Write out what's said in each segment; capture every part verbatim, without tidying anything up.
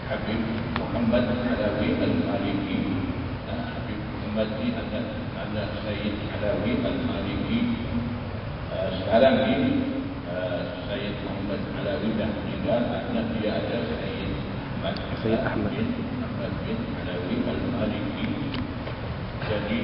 Habib Muhammad Alawi Al-Maliki. Habib Muhammad ni anak anak Sayyid Alawi Al-Maliki. Uh, sekarang ni uh, Sayyid Muhammad Alawi dah meninggal, anak dia ada Sayyid Ahmad Sayyid Ahmad bin Ahmad bin Alawi Al-Maliki. Jadi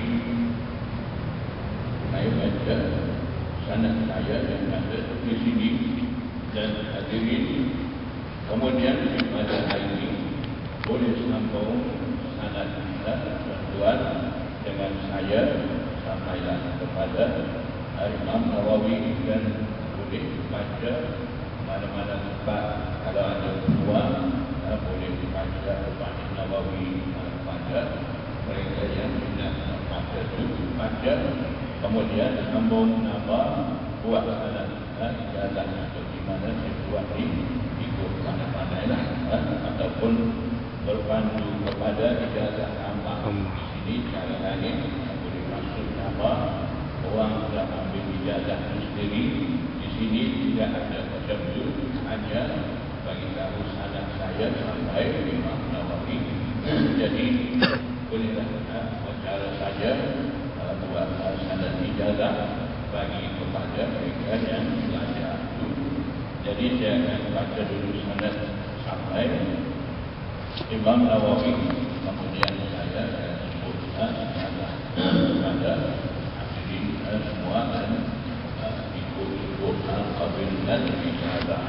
saya baca sanad saya yang ada di sini dan hadirin. Kemudian pada hari ini boleh sambung sanad tuan dengan saya sampailah kepada Imam Nawawi dan boleh baca mana-mana tempat kalau ada peluang boleh baca Imam Nawawi pada mereka yang minat baca itu baca, kemudian sambung nama buat sanad ijazah seperti mana saya buat ini ikut mana-mana lah ataupun berpandu kepada ijazah nama. Di sini cara lain boleh masuk nama orang sudah ambil ijazah sendiri. Di sini tidak ada macam itu, hanya bagi tahu sanad saya sampai Imam Nawawi. Jadi bolehlah cara saja buat sanad ijazah bagi kepada mereka yang belajar. Jadi saya akan baca dulu sanad sampai Imam Nawawi, kemudian saya akan sebutkan kepada hadirin semua dan ikut-ikut al-qabilkan ijazah.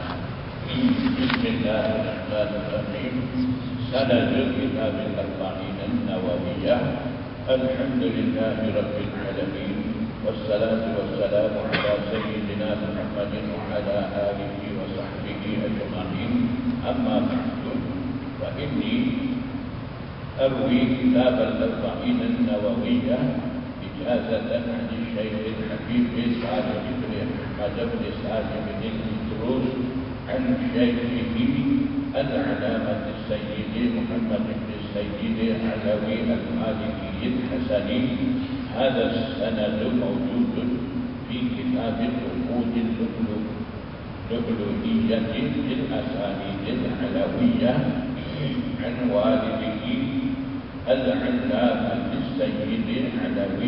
Bismillahirrahmanirrahim. Sanadul kitab al-arba'in an-nawawiyah. Alhamdulillahi rabbil alamin. Wassalatu wassalamu ala sayyidina Muhammadin wa ala alihi wa sahbihi ajma'in. Amma ba'du. Fa inni arwi kitab al-arba'in an-nawawiyah ijazatan 'an Syekh Habib Salim bin Ahmad bin Salim bin Idrus 'an Syekhihi al-'alamah as-sayyid Muhammad bin Sayyid Alawi al-Maliki al-Hasani. هذا السند موجود في كتاب العقود اللؤلؤية للأسانيد العلوية عن والده العلامة السيد العلوي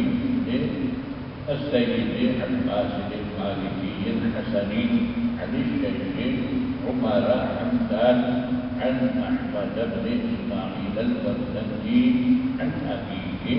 السيد عباس المالكي الحسني عن الشيخ عمر حمدان عن أحمد بن إسماعيل البرزنجي عن أبيه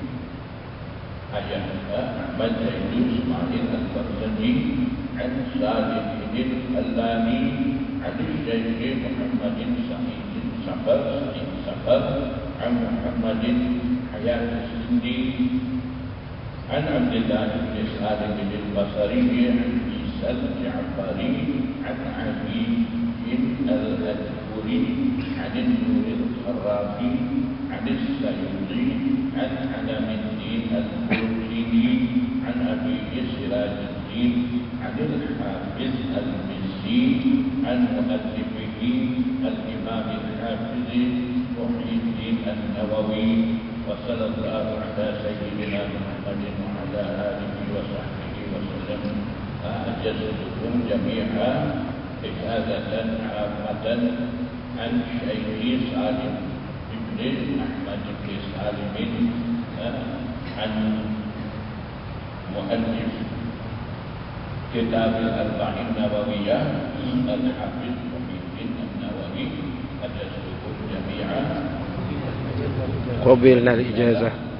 ayah Ahmad Zaidul Ismail Al-Barzani an Salih bin Al-Lani an Syekh Muhammadin Sa'id Sabar Sa'id Sabar an Muhammadin Hayat Sindi an Abdullah bin Salim bin Al-Basri an Isa Al-Ja'fari an Ali bin Al-Adhuri an Nur Al-Kharafi an Al-Sayyidi an Alamuddin Al-Qurtubi an Abi Siraj Al-Din an Al-Hafiz Al-Mizzi an Mu'allifihi Al-Imam Al-Hafiz Muhyiddin Al-Nawawi wa sallallahu ala sayyidina Muhammadin wa ala alihi wa sahbihi wa sallam. Ajaztukum jami'a ijazatan 'ammatan an Syekh Salim bin Ahmad bin Salim an muallif kitab al-arba'in nawawiyah al-hafiz Muhyiddin An-Nawawi. Ajaztukum jami'a qabilna al-ijazah